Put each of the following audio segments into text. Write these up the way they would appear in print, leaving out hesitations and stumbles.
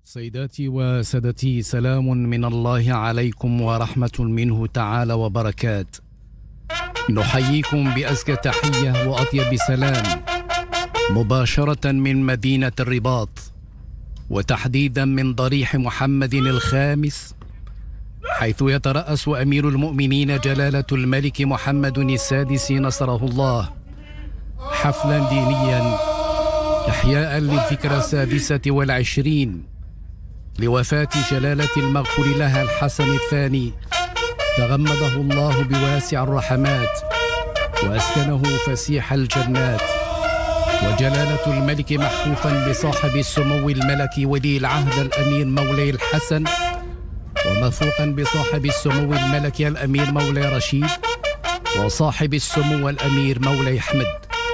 سيداتي وسادتي، سلام من الله عليكم ورحمة منه تعالى وبركات. نحييكم بأزكى تحية وأطيب سلام مباشرة من مدينة الرباط، وتحديدا من ضريح محمد الخامس، حيث يترأس أمير المؤمنين جلالة الملك محمد السادس نصره الله حفلا دينيا إحياء للذكرى 26 لوفاة جلالة المغفور لها الحسن الثاني، تغمده الله بواسع الرحمات وأسكنه فسيح الجنات. وجلالة الملك محفوفا بصاحب السمو الملكي ولي العهد الأمير مولاي الحسن، ومرفوقا بصاحب السمو الملكي الأمير مولاي رشيد، وصاحب السمو الأمير مولاي أحمد.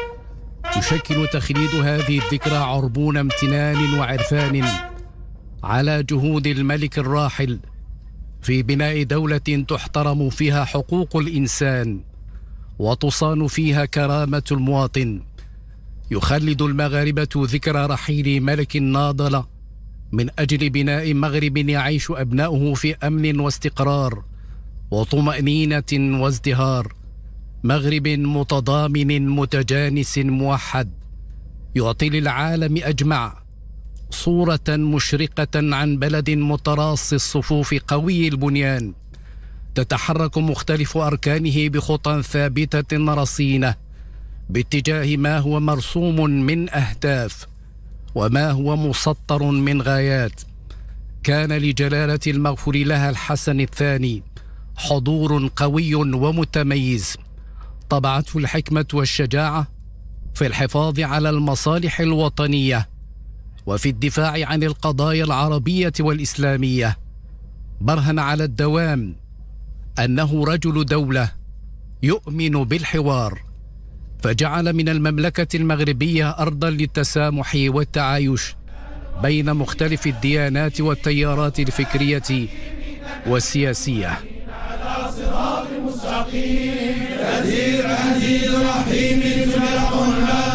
يشكل تخليد هذه الذكرى عربون امتنان وعرفان على جهود الملك الراحل في بناء دولة تحترم فيها حقوق الإنسان وتصان فيها كرامة المواطن. يخلد المغاربة ذكرى رحيل ملك ناضل من أجل بناء مغرب يعيش أبناؤه في أمن واستقرار وطمأنينة وازدهار، مغرب متضامن متجانس موحد يعطي للعالم أجمع صورة مشرقة عن بلد متراص الصفوف قوي البنيان، تتحرك مختلف أركانه بخطى ثابتة رصينة باتجاه ما هو مرسوم من أهداف وما هو مسطر من غايات. كان لجلالة المغفور لها الحسن الثاني حضور قوي ومتميز، طبعته الحكمة والشجاعة في الحفاظ على المصالح الوطنية وفي الدفاع عن القضايا العربية والإسلامية، برهن على الدوام أنه رجل دولة يؤمن بالحوار، فجعل من المملكة المغربية أرضا للتسامح والتعايش بين مختلف الديانات والتيارات الفكرية والسياسية. على صراط مستقيم كثير عزيز رحيم تفرقنا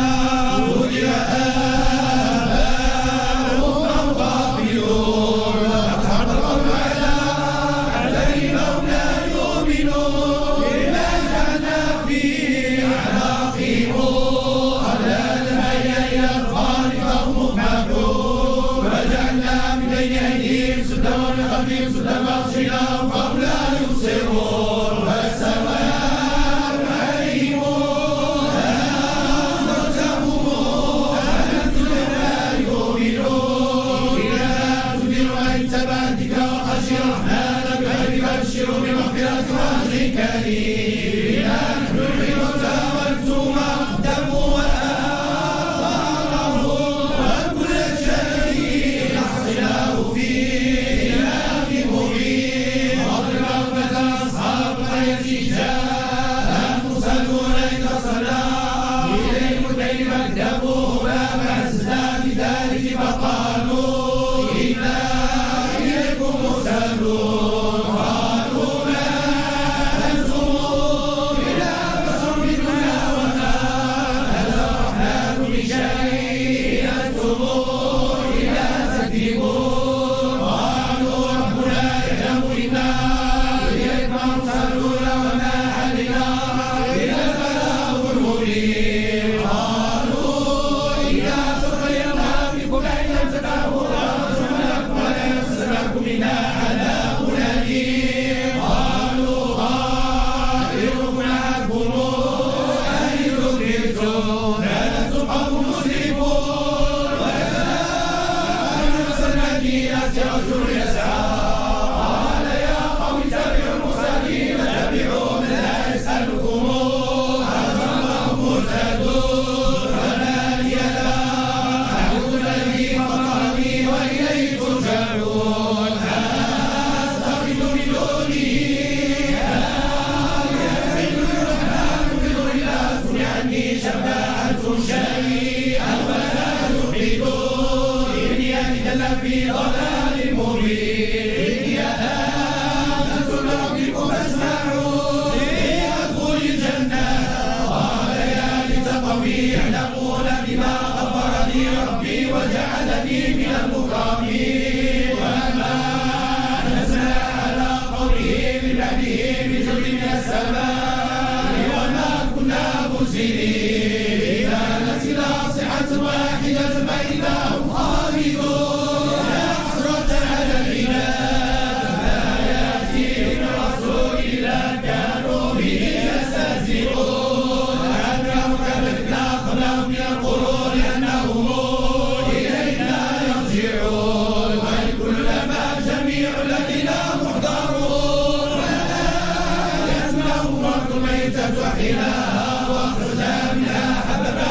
مسيرين إذا نزل صحة واحدة فإذا هم خالدون يا حسرة على العباد لا يأتيهم رسول إلا كانوا به يستهزئون أنهم كذبنا قبلهم من القرون أنهم إلينا يرجعون وكلما جميع الذين محضرون وآية لهم الأرض ميتة أحياها وأخرجنا منها حببا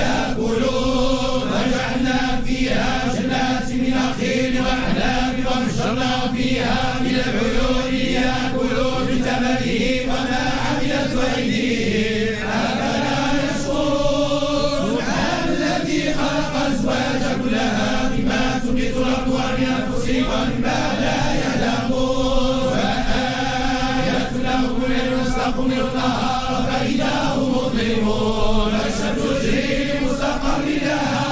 يأكلون وجعلنا فيها جنات من نخيل وأعناب وفجرنا فيها من العيون يأكلون من ثمره وما عملت أيديهم أفلا يشكرون سبحان الذي خلق الأزواج كلها مما تنبت الأرض ومن أنفسهم ومما لا يعلمون وآية لهم الليل يستقم النهار فإذا هم مظلمون الشمس تجري لمستقر لها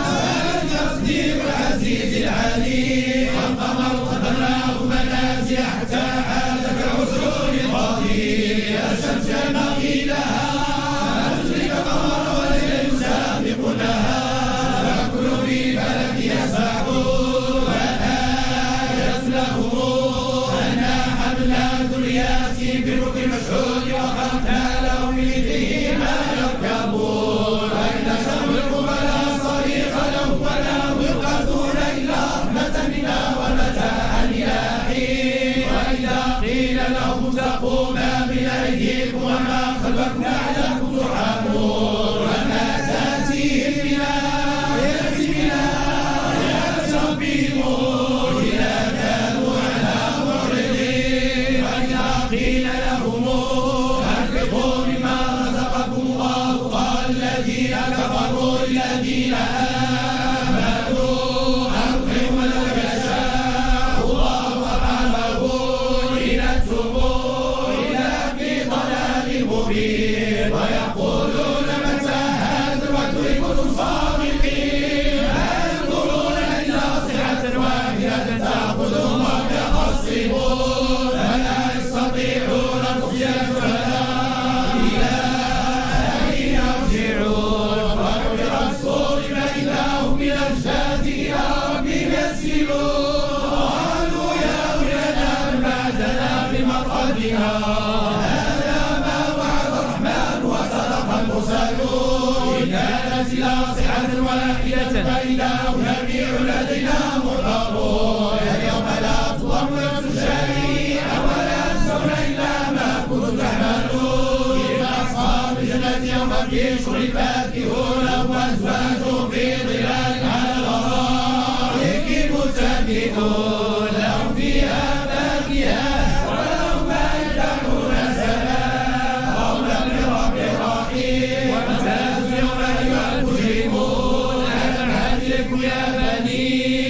تقدير العزيز العليم والقمر قدرناه منازل حتى عاد كالعصفور القديم الشمس ينبغي لها أن تدرك القمر والليل سابق لها وكل في فلك يسبحون وآية لهم أنا حملنا ذرياتهم في الركب المشحون وخلقنا لهم من مثله ما يركبون وإن نخلق فلا صريخ لهم ولا هم ينقذون إلا رحمة منا ومتاعا إلى حين وإذا قيل لهم اتقوا ما بين أيديكم وما خلفكم لعلكم ترحمون وما تأتيهم من آية من آيات ربهم إلا كانوا عنها معرضين وإذا قيل لهم أنفقوا مما رزقكم الله قال الذين كفروا للذين آمنوا أنفقوا لو يشاء الله أطعمه إن أنتم إلا في ضلال مبين ويقولون متى هذا الوعد إن كنتم صادقين ما ينظرون إلا صيحة واحدة تأخذهم ويخصمون فلا يستطيعون تخشية فلا إلى أين يرجعون ونفخ الصور فإذا هم من الأجداث إلى ربهم يسيرون قالوا يا ويلنا من بعدنا بمرقدنا هذا ما وعد الرحمن وصدق المرسلون إن كانت إلى صيحة واحدة فإذا هم جميع لدينا محضرون اليوم لا تظلم نفس شيئا ولا تجزون إلا ما كنتم تعملون إن أصحاب الجنة يوم في شغل فاكهون وأزواجهم في ظلال على الأرائك متكئون لهم فيها فاكهة ولهم ما يدعون سلام قولا من رب رحيم وامتازوا اليوم أيها المجرمون ألم أهلكم يا بني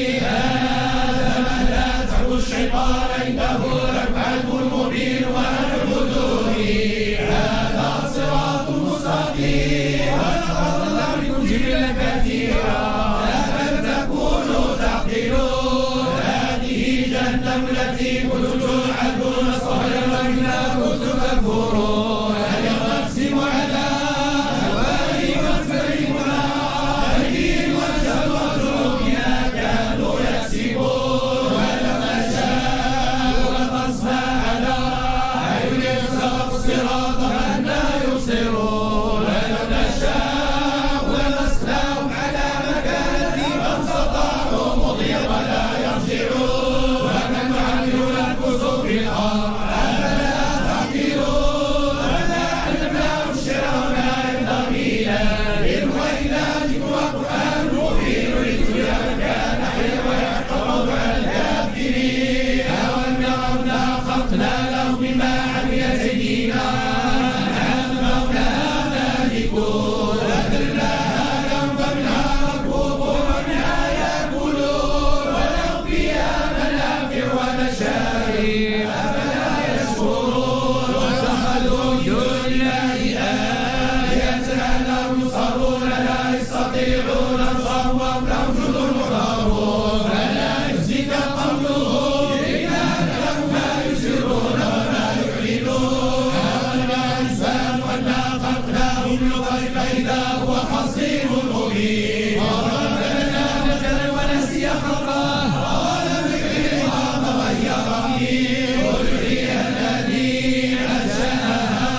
آدم لا تعبدوا الشيطان إنه لكم عدو مبين وأن اعبدوني هذا صراط مستقيم ولقد ضل منكم جبلا كثيرا أفلم تكونوا تعقلون هذه جهنم التي كنتم توعدون صهرا مما كنتم تكفرون اليوم نقسم على أفواههم ونكلمنا أيديهم ونشهد أرجلهم بما كانوا يكسبون ولو نشاء لطمسنا على أعينهم فاستبقوا الصراط فأنى يبصرون ولو نشاء لمسخناهم على مكانتهم فاستطاعوا مضيا ولا يرجعون ومن يعمل الكسوف في الأرض أفلا تعقلون وما علمناه الشعر وما ينبغي له إن هو إلا ذكر وقرآن مبين لتبين من كان حيا ويحق على الكافرين أولم يروا أنا خلقنا لهم مما عملت أيدينا أنعاما لها مالكون وذللناها لهم فمنها ركوبهم ومنها يأكلون ولهم فيها منافع ومشارب أفلا يشكرون واتخذوا من دون الله آلهة لعلهم ينصرون لا يستطيعون نصرهم وهم لهم جند محضرون فلا يحزنك قولهم إنك لهم ما يسرون وما يعلنون أولم يرى الإنسان أنا خلقناه يبلغ فإذا هو خصيم مبين ربنا نزل ونسي خلقه ولم يكن ما غير فيه ويحيي الذي أنشأها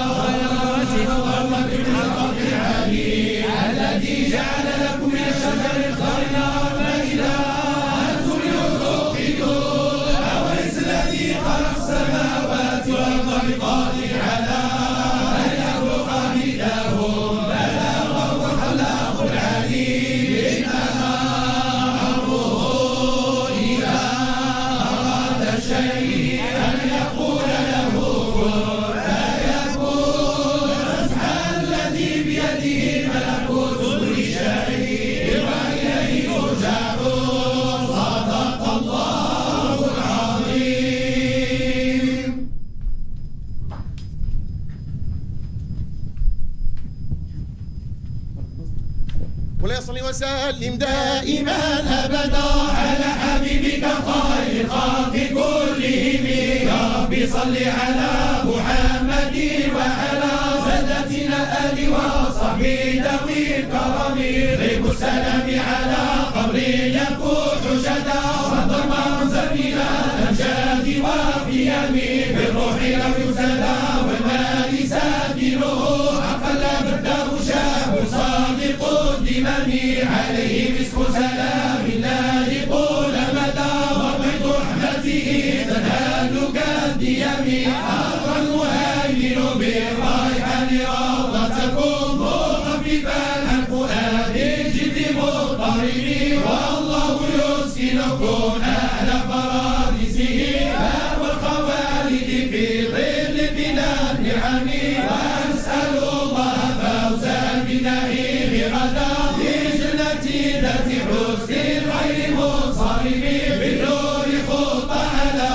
ويغرس بالحق العليم الذي جعل لكم من الشجر الخضر نارا فإذا أنتم توقدون أوليس الذي خلق السماوات والأرض بقادر على أن يخلق مثلهم بلى وهو الخلاق العليم إنما أمره إذا أراد شيئا أن يقول له كن فيكون سبحان الذي بيده ملكوت كل شيء وإليه ترجعون صدق الله العظيم. وليصل وسلم دائما أبدا على حبيبك خير الخلق كلهم يا رب صل على محمد وعلى سادتنا آل وصحبه ذوي الكرم غيب السلام على قبر يفوح شدا وضم زميل الأمجاد والقيم بالروح لو يسدى والمال ساكنه عقل بده شاب صادق الدمم عليه مسك سلام الله طول مدى وبيض رحمته تنال كالديم أرض المهيمن بالريحان روضتكم مخففا عن فؤاد الجد مضطرب والله يسكنكم أهل فرادسه باب الخوالد في ظل بلا النعم ونسأل الله فوزا بالنعيم غدا في جنة ذات حسن غير منصرم بالنور خط على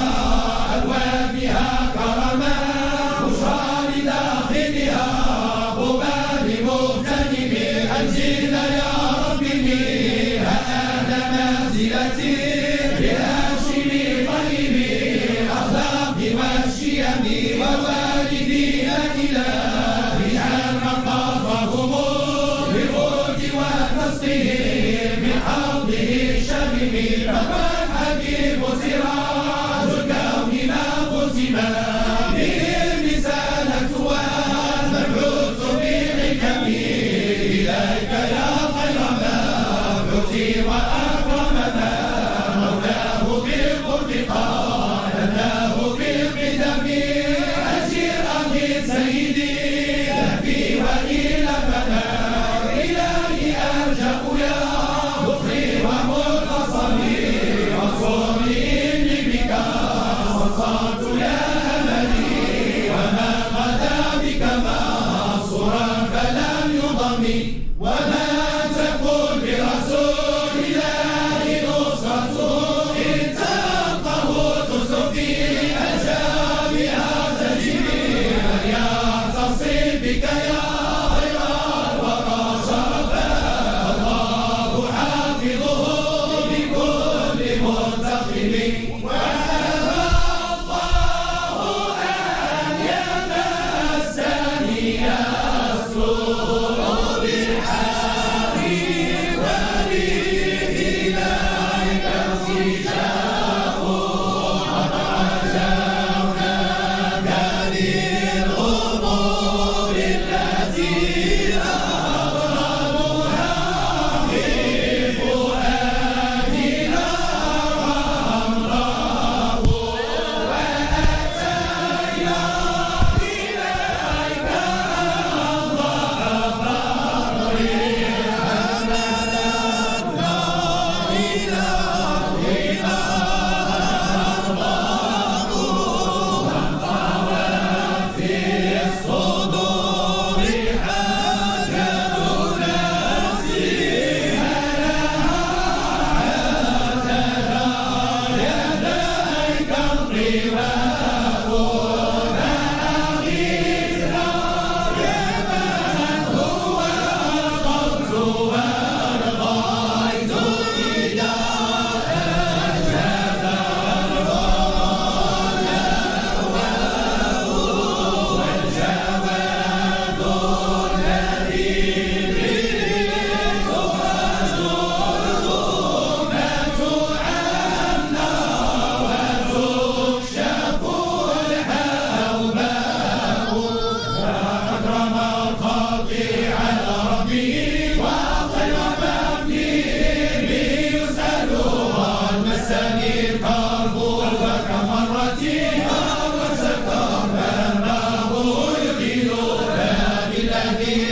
أبوابها كرما بشرى لداخلها قبال مغتنم أنزل يا رب منها أهل منزلتي بهاشم طيب الأخلاق والشيم ووالدين إله اجعل مقامهم بالخروج والتسقيم من حوضه الشمم فهو الحبيب سراج الكون ما قسم به الرسالة والمبعوث بحكم إليك يا خير مبعوث وأكرم من مولاه بالقرب قال له في القدم أجر أغيث سيدي لفي وإلى فنا إلهي ألجأ يا مخي ومرتصمي وصولي إني بك وصلت يا أملي وما غدا بك منصورا فلم يضمي وما تقول برسول الله نصرته إن تلقه تصفي أجابها تجري من يعتصم بك يا خير الورى شرفا الله حافظه بكل منتقم وأبى الله أن يمسني السوء بالحال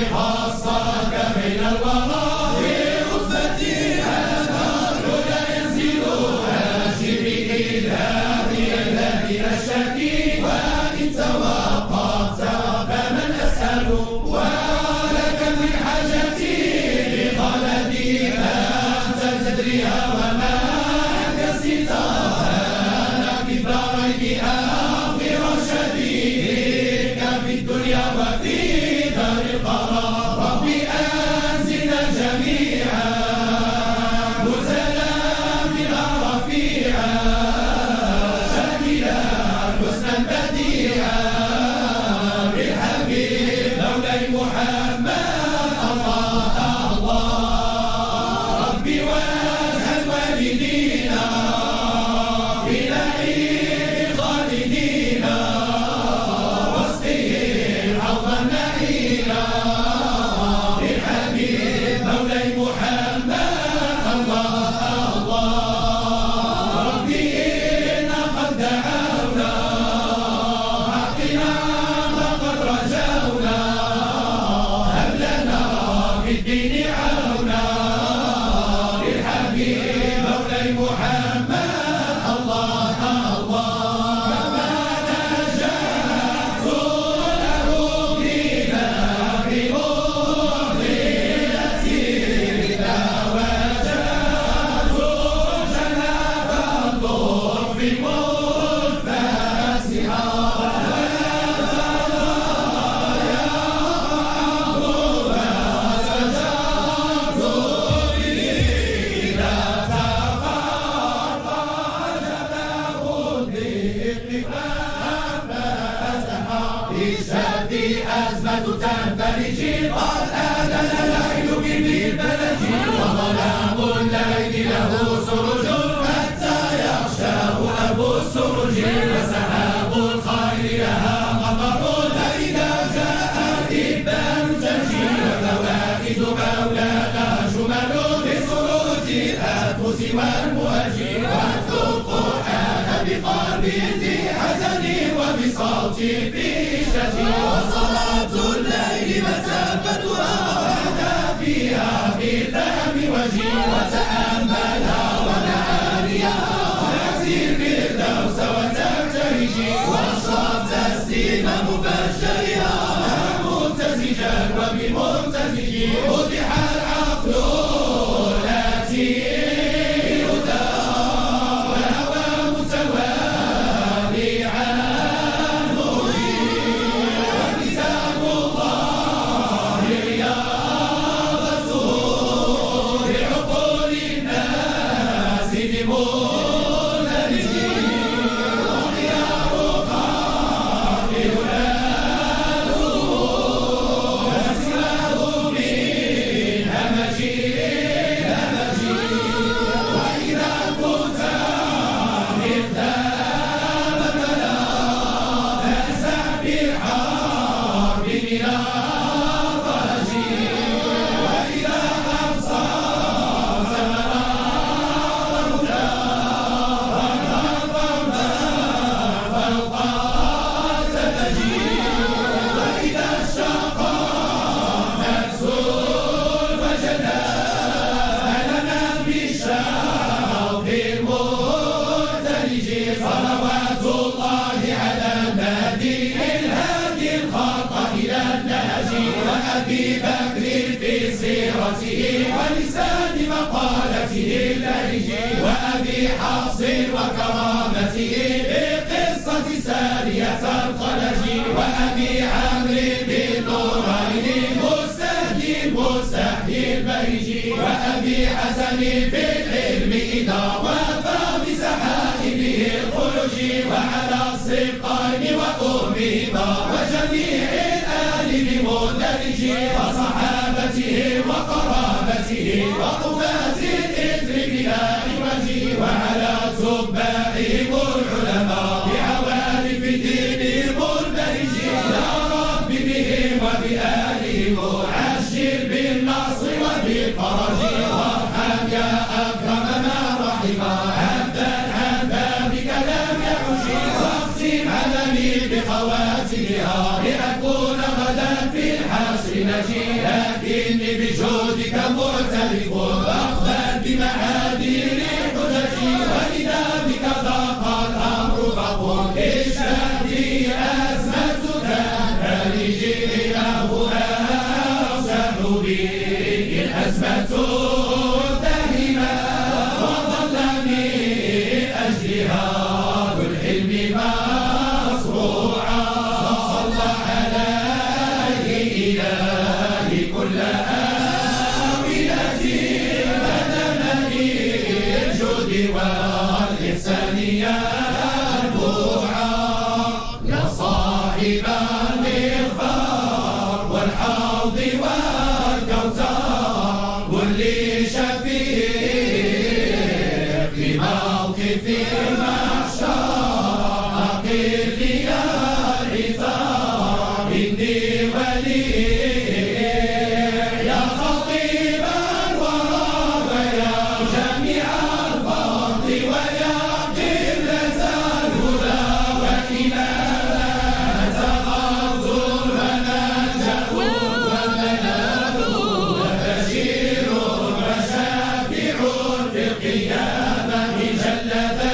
خصك بين الورى برتبتها العلا ينزل هاشم إلهي الذي أشتكي وإن توقفت فمن أسأل ولك من حاجتي بخلدي أنت تدريها وما كسيتها أنا في الدارين أبغي رشدي بك في الدنيا وفي دار القرار ربي أنزلنا جميعا نزلا بها رفيعا شاكلا حسنا بديعا بالحبيب مولاي محمد الله الله ربي وجه الوالدين في نعيم خالدين واسقهم حوضا نعيما بالحبيب مولاي محمد الله الله ربي إنا قد دعونا أعطنا ما قد رجونا هب لنا في الدين عونا بالحبيب مولاي محمد الله الله كما نجحت له بنا في مضلتي إذا وجدت جناب الضر في منفسها بسدي أزمة تنفرج قد آذن العين بالبلد وظلام الليل له سرج حتى يغشاه أبو السرج وسحاب الخير لها مطر فإذا جاء الإبان تجي وفوائد مولانا جمل بسروج الأنفس والمهجر واتلو القرآن بقلب ذي حزن وبصوت في شتي وصلاة الليل مسافتها وحدى فيها بفهم وجه وتأملها ومعانيها تأتي الفردوس وتبتهجي واشرب تسليم مفجرها ممتزجا وبممتزج وضح العقل التي هدى وهوى متوالي عنه وكتاب الله رياضته لعقول الناس بمندلج وخيار قلب ولاته وسواه من همج همج وإذا كنت مقدام فلا تنسى في الحرب من الضج وإذا أبصرت منارنا فوق التلج وإذا اشتاق نفس وجدا ألما بالشوق المرتلج صلوات الله على النبي الهادي الخلق إلى النهج وأبي بكر في سيرته ولسان مقالته اللهج وأبي حفص وكرامته في قصة سارية الخلج وأبي عمرو بالنورين مستهدي المستحيي البهج وأبي حسن في العلم إذا وفى بسحائبه الخلج وعلى الصدقين وأمهما وجميع الآل بمندلج وصحابته وقرابته وقفاة الإثر بلا عوج وعلى تباعهم العلماء بعوارف دينهم البهج يا رب بهم وبآلهم عشر بالنصر وبالفرج وارحم يا أكرم ما رحم عبدا عن بابك لم يحج واختم علمي بخواتمها لأكون غدا في الحشر نجي لكني بجودك معترف فاقبل بمعاذير حججي وإذا بك ضاق الأمر فقل اشهدي أزمتك فرجي إله أوسع بي الأزمة دائما وظل من أجلها ذو الحلم مصروعا صلى عليه إلهي كل آونة بدل الجود والإحسان ينبوعا يا صاحب المغفار والحوض والكوثر قل لي شفيع في موقف المحشر أقل لي العثار إني ولي يا خطيب الورى ويا جميع الفضل ويا قلة الهدى وإمامة الظلم ونجاه والملاذ وبشير وشافع في القيامة جل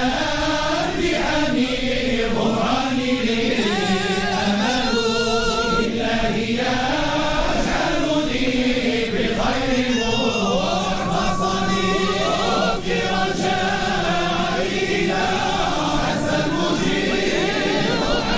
ذنبي غفران لي أمل بالله يجعلني بخير مرتصدي رجائي إلى عسى المجيب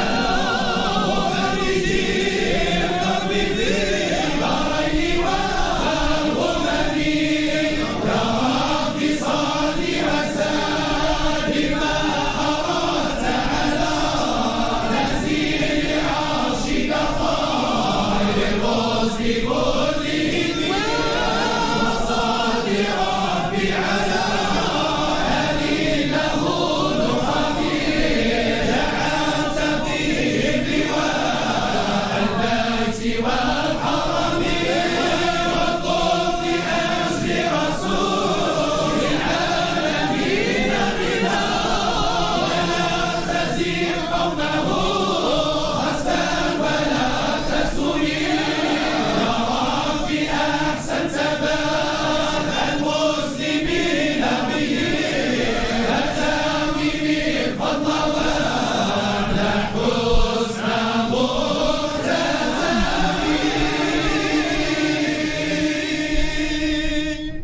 وفرجي ربي في الدارين والغمم يا رب صل وسلم ما أردت على نزيل عرشك خير الرسل كلهم وصل ربي على آل له نخبي جعلت فيهم لواء البيت والحرم والطوف لأجل رسول العالمين بنا ولا تزيد قومه خسفا ولا تسمي يا رب أحسنت بال المسلمين به أتاوي بالفضل وأعلى حسن مختتمين.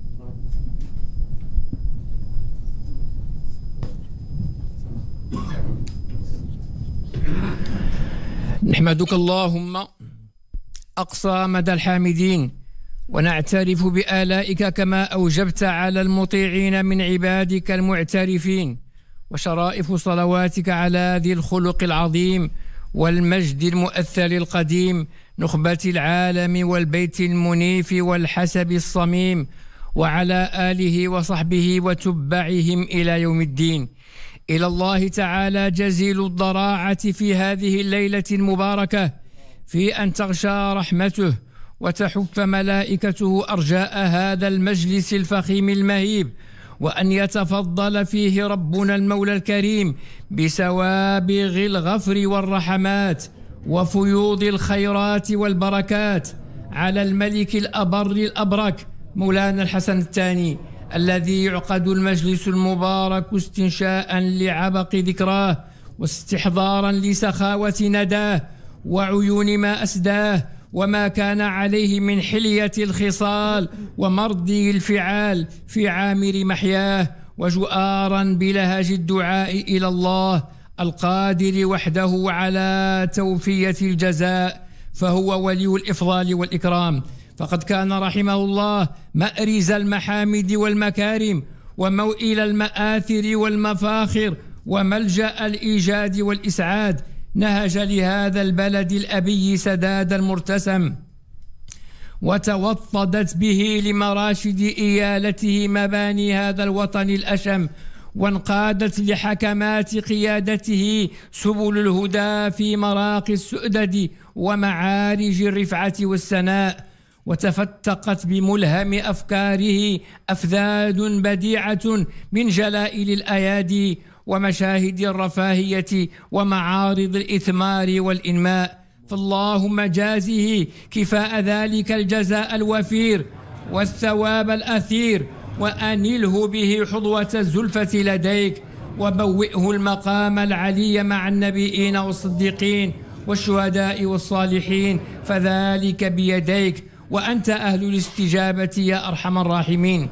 نحمدك اللهم أقصى مدى الحامدين ونعترف بآلائك كما أوجبت على المطيعين من عبادك المعترفين وشرائف صلواتك على ذي الخلق العظيم والمجد المؤثر القديم نخبة العالم والبيت المنيف والحسب الصميم وعلى آله وصحبه وتبعهم إلى يوم الدين. إلى الله تعالى جزيل الضراعة في هذه الليلة المباركة في أن تغشى رحمته وتحف ملائكته أرجاء هذا المجلس الفخيم المهيب وأن يتفضل فيه ربنا المولى الكريم بسوابغ الغفر والرحمات وفيوض الخيرات والبركات على الملك الأبر الأبرك مولانا الحسن الثاني الذي يعقد المجلس المبارك استنشاء لعبق ذكراه واستحضارا لسخاوة نداه وعيون ما أسداه وما كان عليه من حلية الخصال ومرضي الفعال في عامر محياه وجؤارا بلهج الدعاء إلى الله القادر وحده على توفية الجزاء فهو ولي الإفضال والإكرام. فقد كان رحمه الله مأرز المحامد والمكارم وموئل المآثر والمفاخر وملجأ الإيجاد والإسعاد نهج لهذا البلد الأبي سداد المرتسم وتوطدت به لمراشد إيالته مباني هذا الوطن الأشم وانقادت لحكمات قيادته سبل الهدى في مراقي السؤدد ومعارج الرفعة والسناء وتفتقت بملهم أفكاره أفذاذ بديعة من جلائل الأيادي ومشاهد الرفاهية ومعارض الإثمار والإنماء فاللهم جازه كفاء ذلك الجزاء الوفير والثواب الأثير، وأنله به حظوة الزلفة لديك، وبوئه المقام العلي مع النبيين والصديقين والشهداء والصالحين، فذلك بيديك، وأنت أهل الاستجابة يا أرحم الراحمين.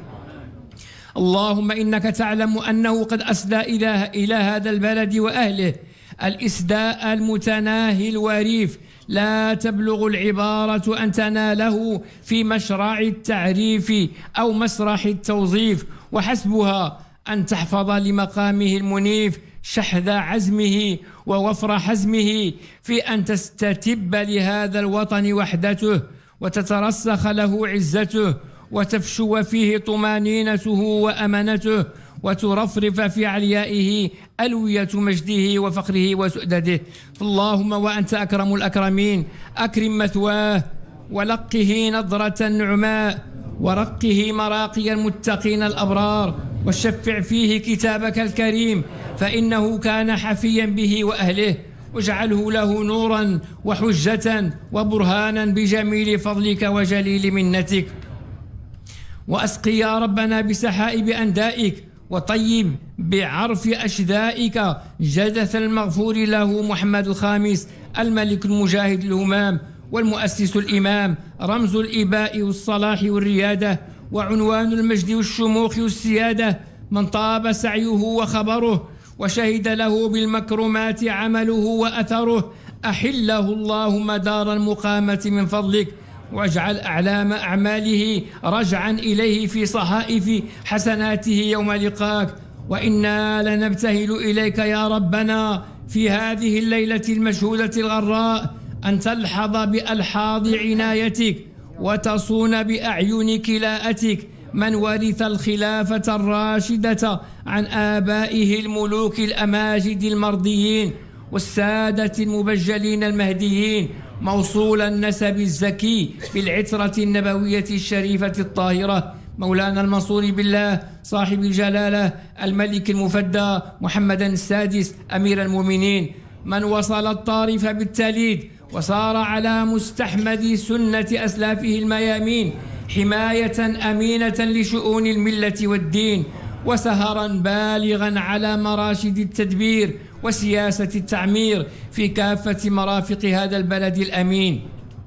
اللهم إنك تعلم أنه قد أسدى إلى هذا البلد وأهله الإسداء المتناهي الوريف، لا تبلغ العبارة أن تناله في مشرع التعريف أو مسرح التوظيف، وحسبها أن تحفظ لمقامه المنيف شحذ عزمه ووفر حزمه في أن تستتب لهذا الوطن وحدته، وتترسخ له عزته، وتفشو فيه طمانينته وأمانته، وترفرف في عليائه ألوية مجده وفخره وسؤدده. فاللهم وأنت أكرم الأكرمين أكرم مثواه، ولقه نظرة نعماء، ورقه مراقي المتقين الأبرار، وشفع فيه كتابك الكريم فإنه كان حفيا به وأهله، واجعله له نورا وحجة وبرهانا بجميل فضلك وجليل منتك. وأسقي يا ربنا بسحائب أندائك، وطيب بعرف أشدائك جدث المغفور له محمد الخامس الملك المجاهد الهمام والمؤسس الإمام، رمز الإباء والصلاح والريادة، وعنوان المجد والشموخ والسيادة، من طاب سعيه وخبره، وشهد له بالمكرمات عمله وأثره. أحله اللهم دار المقامة من فضلك، واجعل أعلام أعماله رجعا إليه في صحائف حسناته يوم لقاك. وإنا لنبتهل إليك يا ربنا في هذه الليلة المشهودة الغراء أن تلحظ بألحاظ عنايتك، وتصون بأعين كلاءتك من ورث الخلافة الراشدة عن آبائه الملوك الأماجد المرضيين والسادة المبجلين المهديين، موصول النسب الزكي بالعترة النبوية الشريفة الطاهرة، مولانا المنصور بالله صاحب الجلالة الملك المفدى محمد السادس أمير المؤمنين، من وصل الطارف بالتليد وصار على مستحمد سنة أسلافه الميامين حماية أمينة لشؤون الملة والدين، وسهرا بالغا على مراشد التدبير وسياسة التعمير في كافة مرافق هذا البلد الأمين،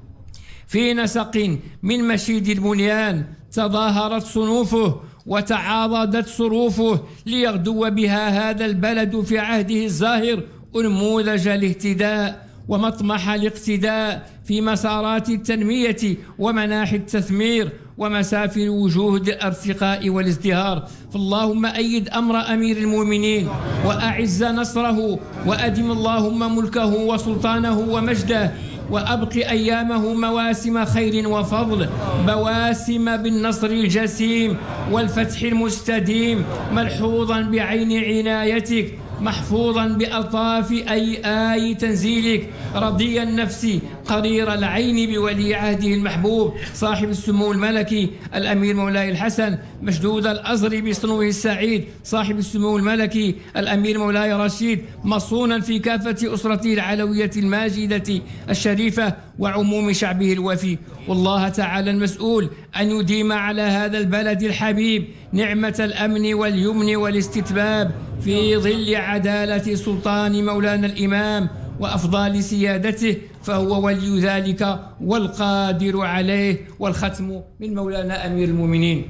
في نسق من مشيد البنيان تظاهرت صنوفه وتعاضدت صروفه ليغدو بها هذا البلد في عهده الزاهر أنموذج الاهتداء ومطمح الاقتداء في مسارات التنمية ومناحي التثمير ومسافر وجوه الارتقاء والازدهار. فاللهم أيد أمر أمير المؤمنين وأعز نصره، وأدم اللهم ملكه وسلطانه ومجده، وأبق أيامه مواسم خير وفضل، بواسم بالنصر الجسيم والفتح المستديم، ملحوظا بعين عنايتك، محفوظا بألطاف آي تنزيلك، رضي النفس قرير العين بولي عهده المحبوب صاحب السمو الملكي الأمير مولاي الحسن، مشدود الأزر بصنوه السعيد صاحب السمو الملكي الأمير مولاي رشيد، مصونا في كافة أسرته العلوية الماجدة الشريفة وعموم شعبه الوفي. والله تعالى المسؤول أن يديم على هذا البلد الحبيب نعمة الأمن واليمن والاستتباب في ظل عدالة سلطان مولانا الإمام وأفضال سيادته، فهو ولي ذلك والقادر عليه. والختم من مولانا أمير المؤمنين.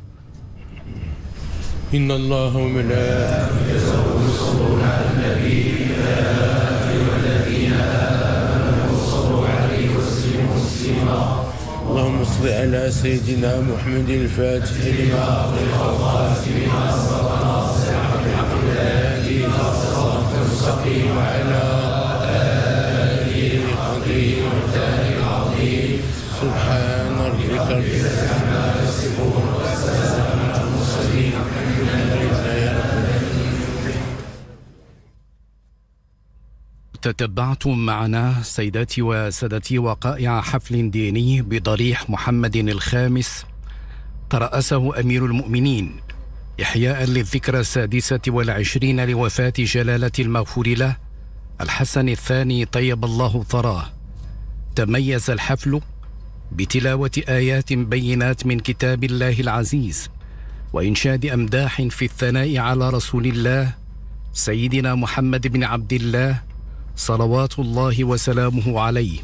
إن الله وملائكته يصلون على النبي يا أيها الذين آمنوا صلوا عليه وسلموا تسليما. اللهم صل على سيدنا محمد الفاتح لما أغلق والخاتم لما سبق ناصر الحق بالهادي إلى صراط المستقيم وعلى آله قدره ومقداره العظيم. سبحان ربك رب العزة عما يصفون وسلام على المرسلين والحمد لله رب العالمين. تتبعتم معنا سيداتي وسادتي وقائع حفل ديني بضريح محمد الخامس ترأسه أمير المؤمنين إحياء للذكرى 26 لوفاة جلالة المغفور له الحسن الثاني طيب الله ثراه، تميز الحفل بتلاوة آيات بينات من كتاب الله العزيز، وإنشاد أمداح في الثناء على رسول الله سيدنا محمد بن عبد الله صلوات الله وسلامه عليه.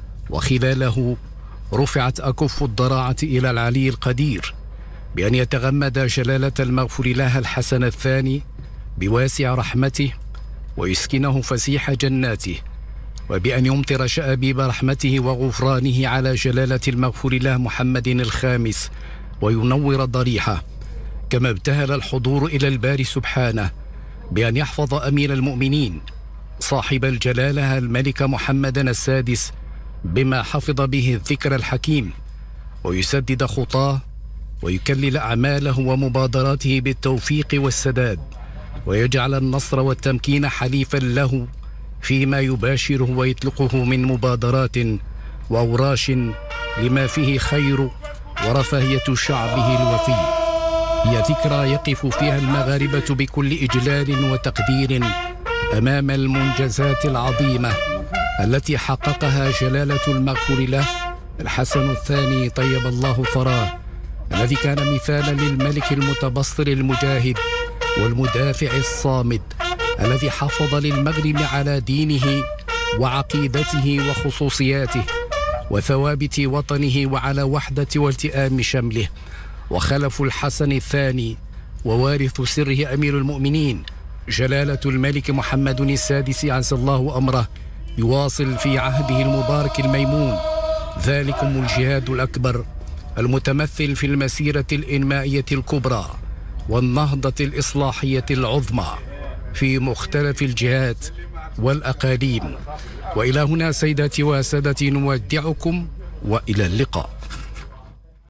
وخلاله رفعت أكف الضراعة إلى العلي القدير بأن يتغمد جلالة المغفور له الحسن الثاني بواسع رحمته ويسكنه فسيح جناته، وبأن يمطر شأبيب رحمته وغفرانه على جلالة المغفور له محمد الخامس وينور ضريحه. كما ابتهل الحضور إلى الباري سبحانه بأن يحفظ أمير المؤمنين صاحب الجلالة الملك محمد السادس بما حفظ به الذكر الحكيم، ويسدد خطاه ويكلل أعماله ومبادراته بالتوفيق والسداد، ويجعل النصر والتمكين حليفا له فيما يباشره ويطلقه من مبادرات وأوراش لما فيه خير ورفاهية شعبه الوفي. هي ذكرى يقف فيها المغاربة بكل إجلال وتقدير أمام المنجزات العظيمة التي حققها جلالة المغفور له الحسن الثاني طيب الله ثراه، الذي كان مثالا للملك المتبصر المجاهد والمدافع الصامد الذي حافظ للمغرب على دينه وعقيدته وخصوصياته وثوابت وطنه وعلى وحدة والتئام شمله. وخلف الحسن الثاني ووارث سره أمير المؤمنين جلالة الملك محمد السادس عز الله أمره يواصل في عهده المبارك الميمون ذلكم الجهاد الأكبر المتمثل في المسيرة الإنمائية الكبرى والنهضة الإصلاحية العظمى في مختلف الجهات والأقاليم. وإلى هنا سيداتي وسادتي نودعكم وإلى اللقاء.